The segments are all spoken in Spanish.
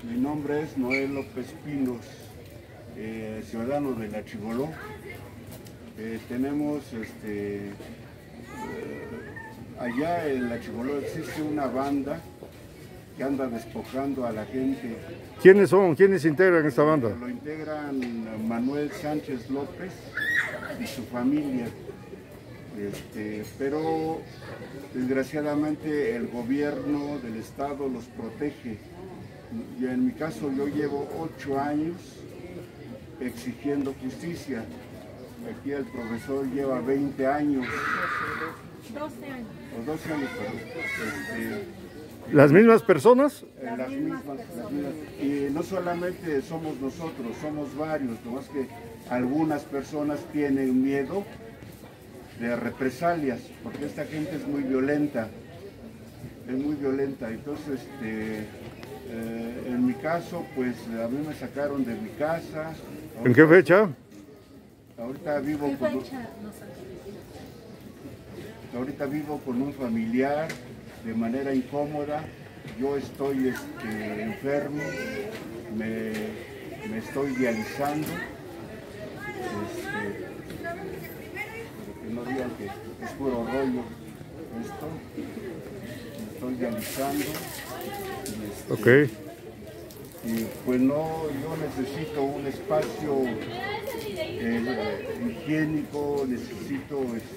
Mi nombre es Noel López Pinos, ciudadano de La Chiboló. Tenemos allá en La Chiboló existe una banda que anda despojando a la gente. ¿Quiénes son? ¿Quiénes integran esta banda? Lo integran Manuel Sánchez López y su familia. Pero desgraciadamente el gobierno del estado los protege. Y en mi caso yo llevo 8 años exigiendo justicia. Aquí el profesor lleva 20 años. 12 años. O 12 años, perdón. ¿Las mismas personas? Las mismas. Y no solamente somos nosotros, somos varios, nomás que algunas personas tienen miedo de represalias, porque esta gente es muy violenta, entonces en mi caso, pues a mí me sacaron de mi casa. ¿En qué fecha? Ahorita vivo con un familiar de manera incómoda. Yo estoy enfermo, me estoy dializando. Que no digan que es puro rollo esto. Me estoy dializando. Ok. Y pues no, yo necesito un espacio higiénico, necesito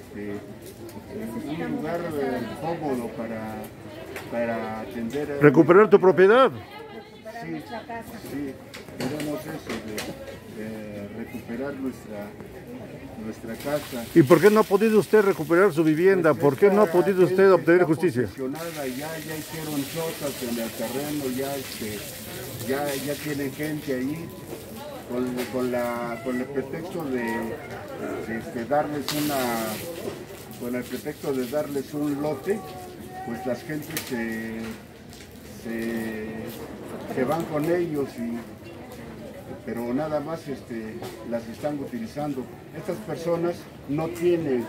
un lugar cómodo para atender. ¿Recuperar tu propiedad? Sí, queremos eso, de recuperar nuestra casa. ¿Y por qué no ha podido usted recuperar su vivienda? ¿Por qué no ha podido usted obtener justicia? Ya hicieron chotas en el terreno, ya tienen gente ahí con el pretexto de darles un lote, pues las gentes se van con ellos, pero nada más las están utilizando. Estas personas no tienen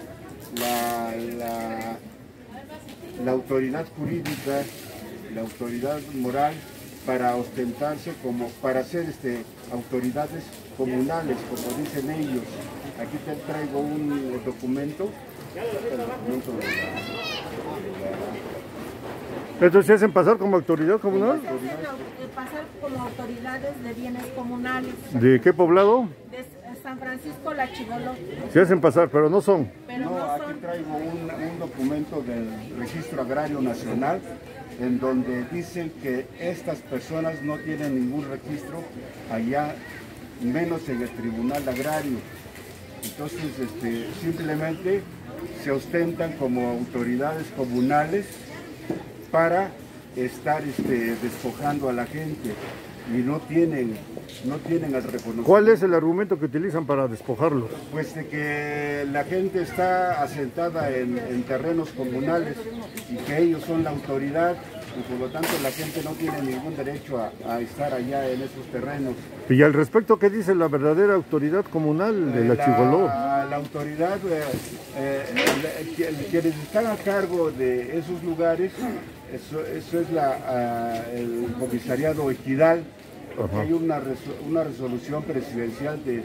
la autoridad jurídica, la autoridad moral para ostentarse para ser autoridades comunales, como dicen ellos. Aquí te traigo un documento. ¿Entonces se hacen pasar como autoridad comunal? Se hacen pasar como autoridades de bienes comunales. ¿De qué poblado? De San Francisco La Chiboló. Se hacen pasar, pero no son. Aquí traigo un documento del Registro Agrario Nacional en donde dicen que estas personas no tienen ningún registro allá, menos en el Tribunal Agrario. Entonces, simplemente se ostentan como autoridades comunales para estar despojando a la gente y no tienen el reconocimiento. ¿Cuál es el argumento que utilizan para despojarlos? Pues de que la gente está asentada en terrenos comunales y que ellos son la autoridad y por lo tanto la gente no tiene ningún derecho a estar allá en esos terrenos. Y al respecto, ¿qué dice la verdadera autoridad comunal de La Chiboló? La autoridad, quienes están a cargo de esos lugares, eso es el comisariado ejidal. Hay una resolución presidencial de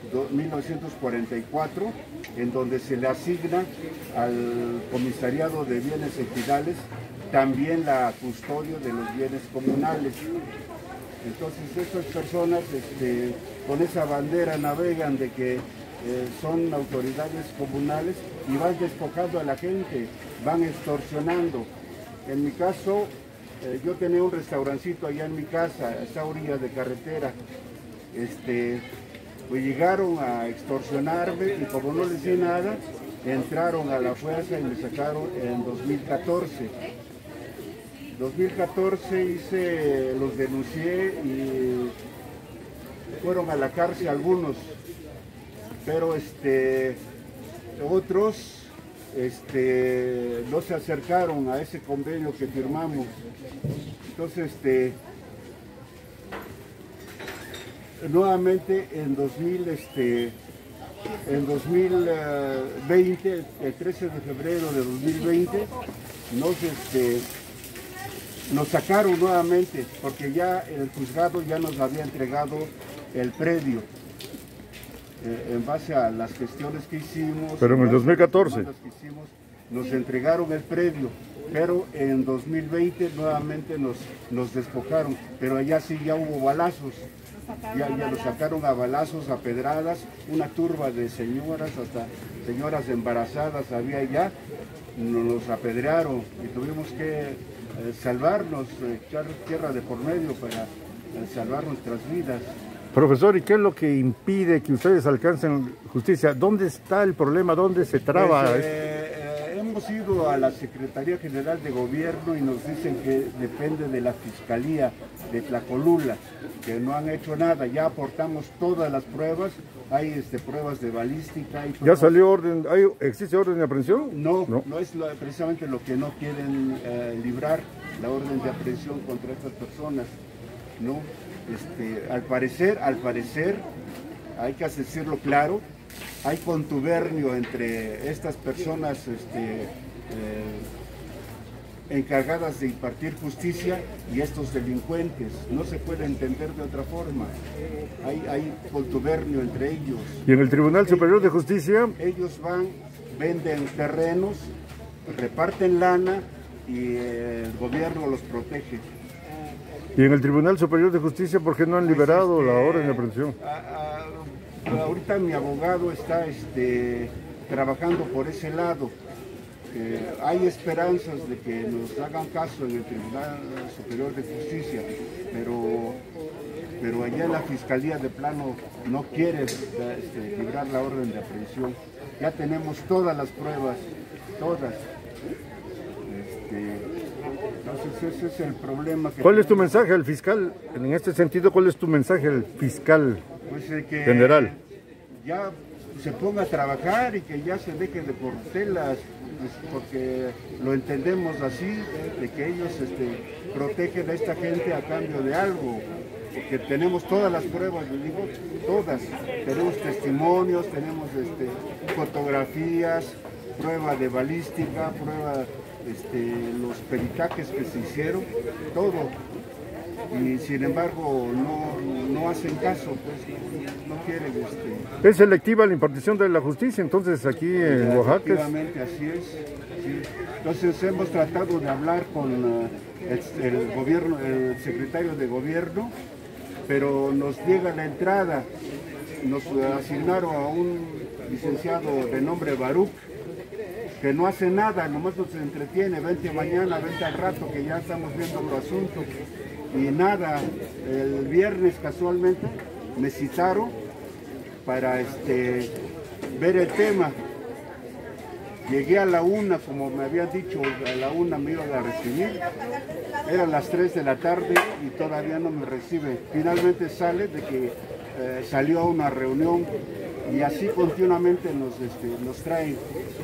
1944 en donde se le asigna al comisariado de bienes ejidales también la custodia de los bienes comunales. Entonces estas personas con esa bandera navegan de que son autoridades comunales y van despojando a la gente, van extorsionando. En mi caso, yo tenía un restaurancito allá en mi casa, a esta orilla de carretera. Pues llegaron a extorsionarme y como no les di nada, entraron a la fuerza y me sacaron en 2014. 2014 los denuncié y fueron a la cárcel algunos, pero otros no se acercaron a ese convenio que firmamos. Entonces, nuevamente en 2020, el 13 de febrero de 2020, nos sacaron nuevamente porque ya el juzgado ya nos había entregado el predio. En base a las gestiones que hicimos. Pero en el 2014. Nos entregaron el predio, pero en 2020 nuevamente nos despojaron, pero allá sí ya hubo balazos. Ya nos sacaron a balazos, a pedradas, una turba de señoras, hasta señoras embarazadas había ya, nos apedrearon y tuvimos que salvarnos, echar tierra de por medio para salvar nuestras vidas. Profesor, ¿y qué es lo que impide que ustedes alcancen justicia? ¿Dónde está el problema? ¿Dónde se traba? Pues, hemos ido a la Secretaría General de Gobierno y nos dicen que depende de la Fiscalía de Tlacolula, que no han hecho nada. Ya aportamos todas las pruebas, hay pruebas de balística. ¿Ya salió orden? ¿Existe orden de aprehensión? No es precisamente lo que no quieren librar, la orden de aprehensión contra estas personas, ¿no? Al parecer, hay que decirlo claro, hay contubernio entre estas personas encargadas de impartir justicia y estos delincuentes. No se puede entender de otra forma. Hay contubernio entre ellos. ¿Y en el Tribunal Superior de Justicia? Ellos van, venden terrenos, reparten lana y el gobierno los protege. ¿Y en el Tribunal Superior de Justicia por qué no han liberado la orden de aprehensión? Ahorita mi abogado está trabajando por ese lado. Hay esperanzas de que nos hagan caso en el Tribunal Superior de Justicia, pero allá la Fiscalía de plano no quiere librar la orden de aprehensión. Ya tenemos todas las pruebas, todas. Entonces ese es el problema. ¿Cuál es tu mensaje al fiscal? En este sentido, ¿cuál es tu mensaje al fiscal general? Ya se ponga a trabajar y que ya se deje de cortelas, porque lo entendemos así, de que ellos protegen a esta gente a cambio de algo, porque tenemos todas las pruebas, les digo, todas. Tenemos testimonios, tenemos fotografías, prueba de balística, prueba los peritajes que se hicieron, todo, y sin embargo no hacen caso, pues no quieren. ¿Es selectiva la impartición de la justicia entonces aquí en Oaxaca? Efectivamente, así es. Sí. Entonces hemos tratado de hablar con el gobierno, el secretario de gobierno, pero nos llega la entrada, nos asignaron a un licenciado de nombre Baruch, que no hace nada, nomás nos entretiene, vente mañana, vente al rato, que ya estamos viendo otro asunto. Y nada, el viernes casualmente me citaron para ver el tema. Llegué a la 1, como me habían dicho, a la 1 me iban a recibir. Eran las 3 de la tarde y todavía no me recibe. Finalmente sale de que salió a una reunión y así continuamente nos traen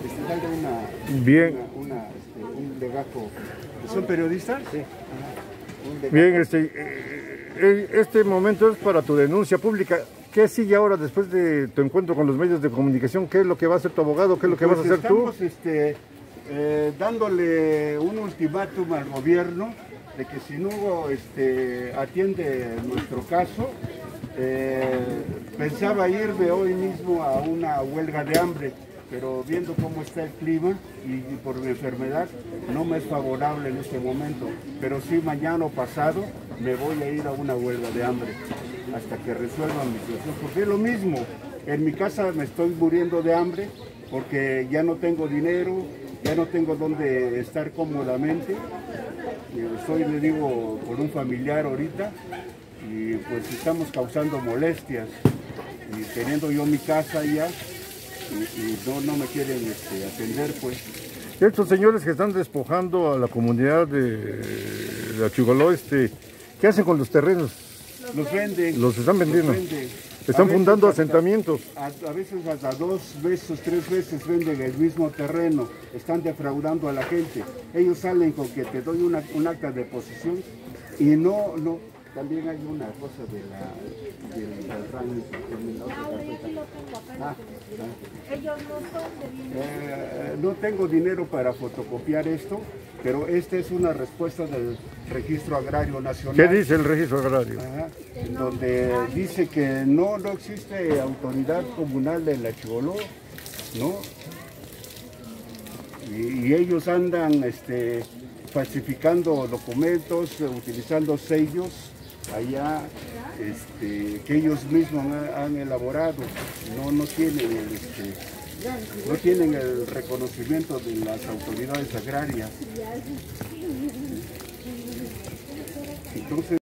un legajo. ¿Son periodistas? Sí. Bien, este momento es para tu denuncia pública. ¿Qué sigue ahora después de tu encuentro con los medios de comunicación? ¿Qué es lo que va a hacer tu abogado? ¿Qué es lo que vas a hacer tú? Estamos dándole un ultimátum al gobierno de que si no atiende nuestro caso, pensaba irme hoy mismo a una huelga de hambre, pero viendo cómo está el clima y por mi enfermedad no me es favorable en este momento, pero sí mañana o pasado me voy a ir a una huelga de hambre hasta que resuelvan mi situación, porque es lo mismo, en mi casa me estoy muriendo de hambre porque ya no tengo dinero, ya no tengo dónde estar cómodamente, estoy, le digo, con un familiar ahorita y pues estamos causando molestias y teniendo yo mi casa ya y no me quieren atender, pues. Estos señores que están despojando a la comunidad de Achugoló, ¿qué hacen con los terrenos? Los venden. Los están vendiendo. Están fundando asentamientos. A veces hasta 2 veces, 3 veces venden el mismo terreno. Están defraudando a la gente. Ellos salen con que te doy un acta de posesión y no También hay una cosa del rango. Ellos no son de bienes. No tengo dinero para fotocopiar esto, pero esta es una respuesta del Registro Agrario Nacional. ¿Qué dice el registro agrario? Ajá, donde dice que no existe autoridad comunal de la Chiboló, ¿no? Y ellos andan falsificando documentos, utilizando sellos allá que ellos mismos han elaborado. No tienen el reconocimiento de las autoridades agrarias. Entonces,